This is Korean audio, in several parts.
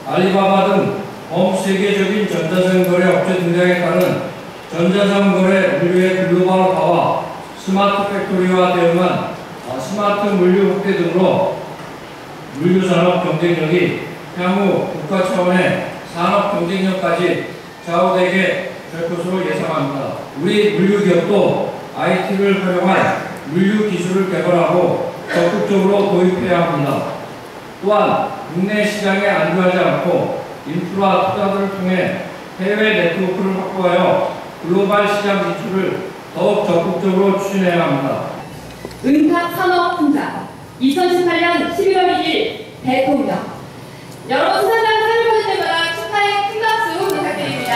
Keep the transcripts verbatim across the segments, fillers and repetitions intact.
알리바바 등 범세계적인 전자상 거래 업체 등장에 따른 전자상 거래 물류의 글로벌화와 스마트 팩토리와 대응한 스마트 물류 확대 등으로 물류 산업 경쟁력이 향후 국가 차원의 산업 경쟁력까지 좌우되게 될 것으로 예상합니다. 우리 물류 기업도 아이티를 활용한 물류 기술을 개발하고 적극적으로 도입해야 합니다. 또한 국내 시장에 안주하지 않고 인프라 투자들을 통해 해외 네트워크를 확보하여 글로벌 시장 진출을 더욱 적극적으로 추진해야 합니다. 은탁 산업훈장 이천십팔 년 십일월 일일 대통령. 여러분 수상장 상을 받을 때마다 축하의 큰 박수 부탁드립니다.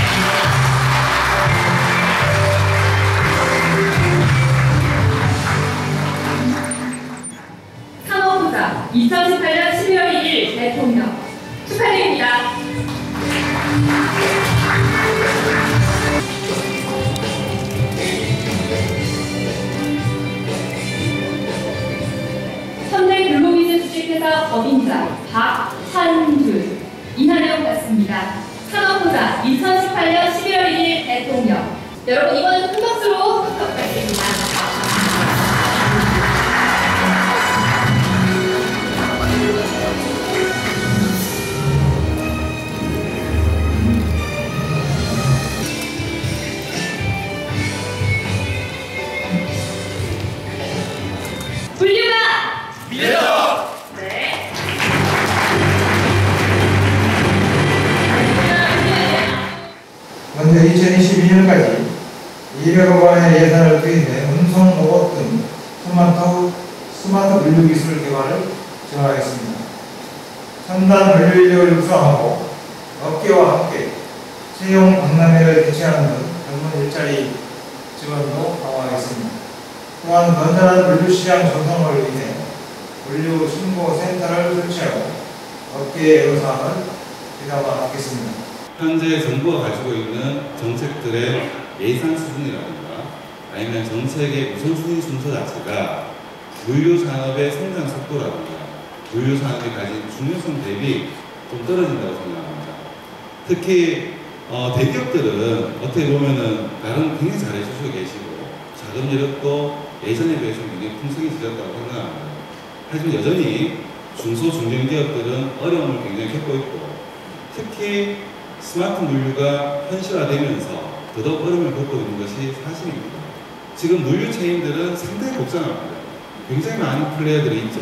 산업훈장 이천십팔 년 십일월 일일 대통령 축하드립니다. 현대글로비즈 법인장 박찬준 이하 내용 같습니다. 산업훈장 이천십팔 년 십일월 일일 대통령. 여러분 이번엔 큰 박수로 부탁드립니다. 물류가 미래다! 네. 먼저 이천이십이 년까지 이백억 원의 예산을 투입해 운송 로봇 등 스마트, 스마트 물류 기술 개발을 지원하겠습니다. 첨단 물류 인력을 육성하고 업계와 함께 채용 박람회를 개최하는 등 젊은 일자리 지원도 강화하겠습니다. 또한 건전한 물류시장 조성을 위해 물류 신고센터를 설치하고 업계의 애로사항을 대담하겠습니다. 현재 정부가 가지고 있는 정책들의 예산 수준이라든가 아니면 정책의 우선순위 순서 자체가 물류 산업의 성장 속도라든가 물류 산업이 가진 중요성 대비 좀 떨어진다고 생각합니다. 특히 어, 대기업들은 어떻게 보면은 나름 굉장히 잘해주시고 계시고 자금 여력도 예전에 비해서 굉장히 풍성해지셨다고 생각합니다. 하지만 여전히 중소 중견기업들은 어려움을 굉장히 겪고 있고 특히 스마트 물류가 현실화되면서 더더욱 어려움을 겪고 있는 것이 사실입니다. 지금 물류 체인들은 상당히 복잡합니다. 굉장히 많은 플레이어들이 있죠.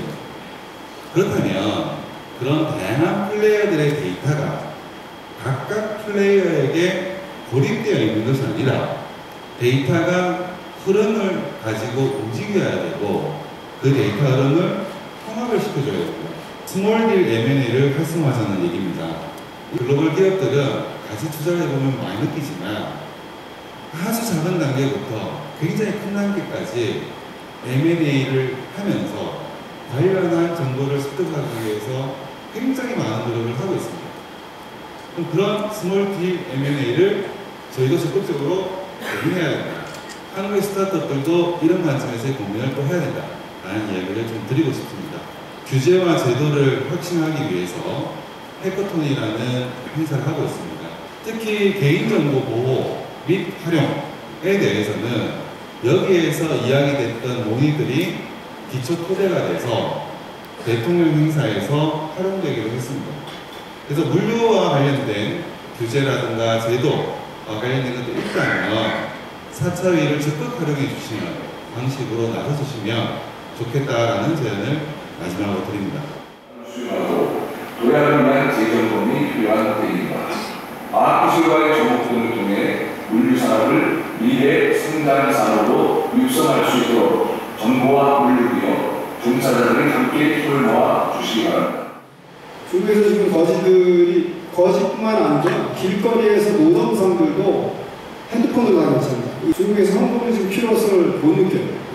그렇다면 그런 다양한 플레이어들의 데이터가 각각 플레이어에게 고립되어 있는 것이 아니라 데이터가 흐름을 가지고 움직여야 되고 그 데이터 흐름을 통합을 시켜줘야 됩니다. 스몰 딜 엠 앤 에이를 활성화하자는 얘기입니다. 글로벌 기업들은 같이 투자를 해보면 많이 느끼지만 아주 작은 단계부터 굉장히 큰 단계까지 엠 앤 에이를 하면서 관련한 정보를 습득하기 위해서 굉장히 많은 노력을 하고 있습니다. 그럼 그런 스몰 딜 엠 앤 에이를 저희도 적극적으로 고민해야 된다. 한국의 스타트업들도 이런 관점에서의 고민을 또 해야 된다라는 이야기를 좀 드리고 싶습니다. 규제와 제도를 혁신하기 위해서 해커톤이라는 행사를 하고 있습니다. 특히 개인정보 보호 및 활용에 대해서는 여기에서 이야기됐던 논의들이 기초 토대가 돼서 대통령 행사에서 활용되기로 했습니다. 그래서 물류와 관련된 규제라든가 제도와 관련된 것도 있다면 사 차 회의를 적극 활용해 주시는 방식으로 나서주시면 좋겠다라는 제안을 마지막으로 드립니다. 수용하고 도약을 위한 재정돈이 필요한 때입니다. 과학기술과의 접목등을 통해 물류산업을 미래 성장 산업으로 육성할 수 있도록 정부와 물류기업, 종사자들이 함께 힘을 모아 주시기 바랍니다. 중국에서 지금 거지들이 거지뿐만 아니라 길거리에서 노동상들도 핸드폰으로 다녔습니다. 중국에서 한국은 지금 필요성을 못 느껴요.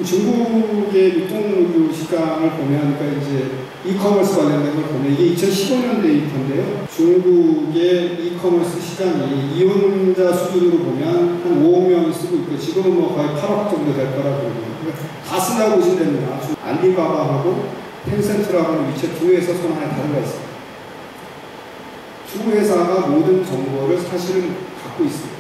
중국의 유통 시장을 보면, 그러니까 이제 이커머스 관련된 걸 보면 이게 이천십오 년 데이터인데요. 중국의 이커머스 시장이 이용자 수준으로 보면 한 오억 명이 쓰고 있고 지금은 뭐 거의 팔억 정도 될 거라고 보면 그러니까 다 쓴다고 보시면 됩니다. 알리바바하고 텐센트라고 하는 위챗 두 회사 손 안에 다루가 있습니다. 두 회사가 모든 정보를 사실은 갖고 있습니다.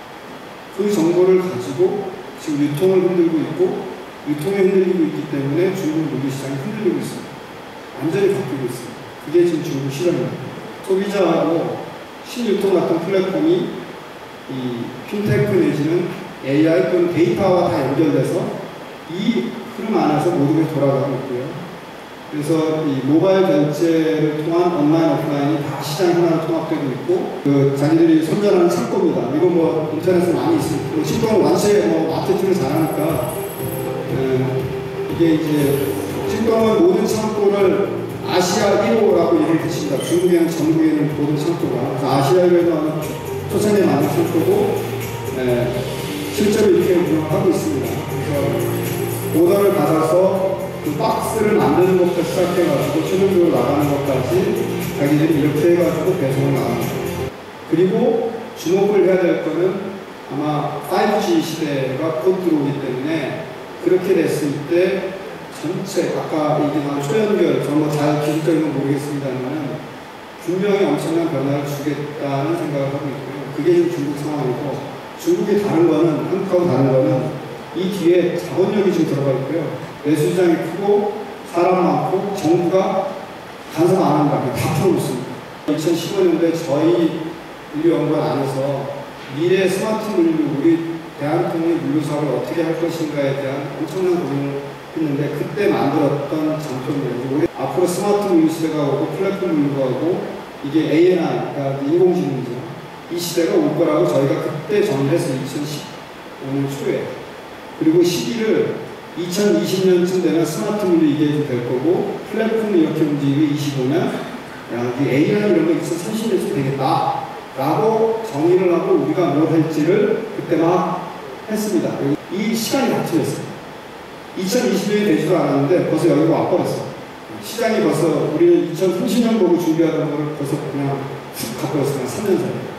그 정보를 가지고 지금 유통을 흔들고 있고 유통에 흔들리고 있기 때문에 중국 물류시장이 흔들리고 있습니다. 완전히 바뀌고 있습니다. 그게 지금 중국 시장입니다. 소비자하고 신유통 같은 플랫폼이 이 핀테크 내지는 에이아이 또는 데이터와 다 연결돼서 이 흐름 안에서 모든 게 돌아가고 있고요. 그래서 이 모바일 결제를 통한 온라인, 오프라인이 다 시장 하나로 통합되고 있고, 그 자기들이 선전하는 창고입니다. 이거 뭐 인터넷에 많이 있습니다. 식당은 완세 뭐 마케팅을 잘하니까, 음, 이게 이제 식당은 모든 창고를 아시아 일 호라고 얘기를 했습니다. 중국에는 전국에는 모든 창고가. 그래서 아시아 일 호는 초창기에 만든 창고고, 에, 실제로 이렇게 운영하고 있습니다. 그래서 오더를 받아서 그 박스를 만드는 것부터 시작해가지고 최종적으로 나가는 것까지 자기들이 이렇게 해가지고 배송을 나갑니다. 그리고 주목을 해야 될 거는 아마 파이브 지 시대가 곧 들어오기 때문에 그렇게 됐을 때 전체 아까 얘기한 초연결 정말 잘 기술적인 건 모르겠습니다만 분명히 엄청난 변화를 주겠다는 생각을 하고 있고요. 그게 지금 중국 상황이고 중국이 다른 거는 한국하고 다른 거는 이 뒤에 자본력이 지금 들어가 있고요. 매수시장이 크고 사람 많고 정부가 간섭 안 한다고 다 풀어놓습니다. 이천십오 년도에 저희 물류연구원 안에서 미래 스마트 물류, 우리 대한통일 물류 사업을 어떻게 할 것인가에 대한 엄청난 고민을 했는데 그때 만들었던 장표입니다. 앞으로 스마트 물류 시대가 오고 플랫폼 물류가 오고 이게 에이아이, 그러니까 인공지능이죠. 이 시대가 올 거라고 저희가 그때 정리해서 이천십오 년 초에 그리고 시기를 이천이십 년쯤 되면 스마트 물류 이게 될 거고 플랫폼이 이렇게 움직이고 이십오 년 야, 이 에이아이 이런 거 이천삼십 년쯤 되겠다 라고 정의를 하고 우리가 뭘 할지를 그때 막 했습니다. 이 시간이 다 틀렸어요. 이천이십 년이 되지도 않았는데 벌써 여기가 와버렸어요. 시장이 벌써 우리 이천삼십 년 보고 준비하던 거를 벌써 그냥 훅 가버렸어요. 삼 년 사이에.